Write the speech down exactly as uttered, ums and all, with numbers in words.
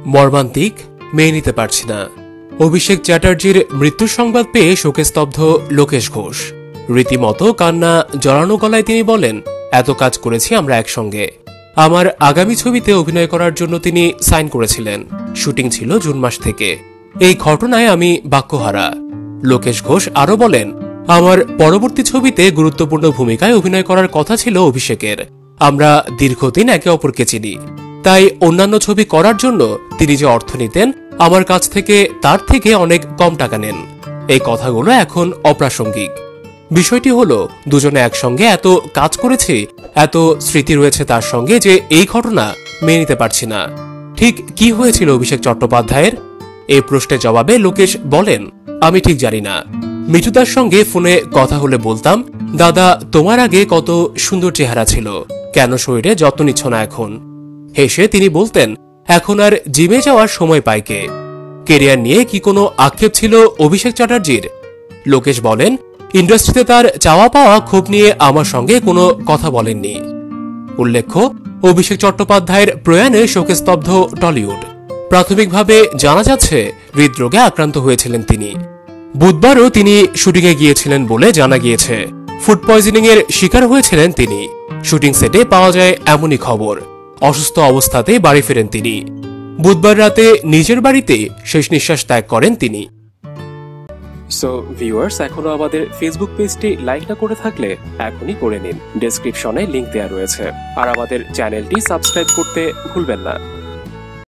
মর্মান্তিক, মেনে নিতে পারছি না। অভিষেক চ্যাটার্জির মৃত্যুর সংবাদ পেয়ে শোকে স্তব্ধ লোকেশ ঘোষ। রীতিমতো কান্না জড়ানো গলায় তিনি বলেন, এত কাজ করেছি আমরা একসঙ্গে। আমার আগামী ছবিতে অভিনয় করার জন্য তিনি সাইন করেছিলেন। শুটিং ছিল জুন মাস থেকে। এই ঘটনায় আমি বাক্যহারা। লোকেশ ঘোষ আরো বলেন, আমার পরবর্তী ছবিতে গুরুত্বপূর্ণ ভূমিকায় অভিনয় করার কথা ছিল অভিষেকের। আমরা দীর্ঘদিন একে অপরকে চিনি, তাই অন্যান্য ছবি করার জন্য তিনি যে অর্থ নিতেন আমার কাছ থেকে তার থেকে অনেক কম টাকা নেন। এই কথাগুলো এখন অপ্রাসঙ্গিক। বিষয়টি হলো দুজনে একসঙ্গে এত কাজ করেছি, এত স্মৃতি রয়েছে তার সঙ্গে, যে এই ঘটনা মেনে নিতে পারছি না। ঠিক কি হয়েছিল অভিষেক চট্টোপাধ্যায়ের? এই প্রশ্নের জবাবে লোকেশ বলেন, আমি ঠিক জানি না। মিঠুদার সঙ্গে ফোনে কথা হলে বলতাম, দাদা তোমার আগে কত সুন্দর চেহারা ছিল, কেন শরীরে যত্ন নিচ্ছ না এখন? হেসে তিনি বলতেন, এখন আর জিমে যাওয়ার সময় পায় কে? কেরিয়ার নিয়ে কি কোনো আক্ষেপ ছিল অভিষেক চ্যাটার্জির? লোকেশ বলেন, ইন্ডাস্ট্রিতে তার চাওয়া পাওয়া ক্ষোভ নিয়ে আমার সঙ্গে কোনো কথা বলেননি। উল্লেখ্য, অভিষেক চট্টোপাধ্যায়ের প্রয়াণে শোকে স্তব্ধ টলিউড। প্রাথমিকভাবে জানা যাচ্ছে হৃদরোগে আক্রান্ত হয়েছিলেন তিনি। বুধবারও তিনি শুটিংয়ে গিয়েছিলেন বলে জানা গিয়েছে। ফুড পয়জনিং এর শিকার হয়েছিলেন তিনি। শুটিং সেটে পাওয়া যায় এমনই খবর। অসুস্থ অবস্থাতেই বাড়ি ফেরেন তিনি। বুধবার রাতে নিজের বাড়িতে শেষ নিঃশ্বাস ত্যাগ করেন তিনি। সো ভিউয়ার্স, এখনো আমাদের ফেসবুক পেজটি লাইক না করে থাকলে এখনই করে নিন। ডেসক্রিপশনে লিংক দেওয়া রয়েছে। আর আমাদের চ্যানেলটি সাবস্ক্রাইব করতে ভুলবেন না।